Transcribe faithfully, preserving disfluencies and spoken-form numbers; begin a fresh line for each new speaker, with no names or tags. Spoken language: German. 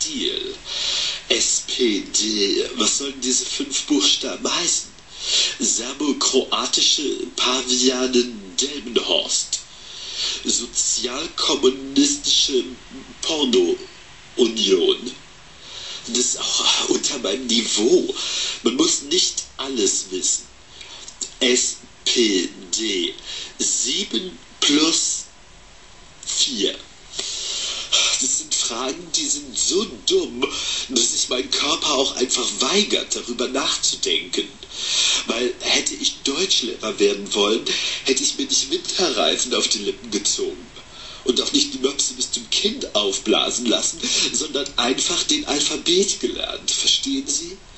Stil. S P D, was sollen diese fünf Buchstaben heißen? Serbokroatische Pavianen Delmenhorst. Sozialkommunistische Porno-Union. Das ist auch unter meinem Niveau. Man muss nicht alles wissen. S P D. sieben plus vier. Das sind Fragen, die sind so dumm, dass sich mein Körper auch einfach weigert, darüber nachzudenken. Weil hätte ich Deutschlehrer werden wollen, hätte ich mir nicht Winterreifen auf die Lippen gezogen. Und auch nicht die Möpse bis zum Kinn aufblasen lassen, sondern einfach den Alphabet gelernt. Verstehen Sie?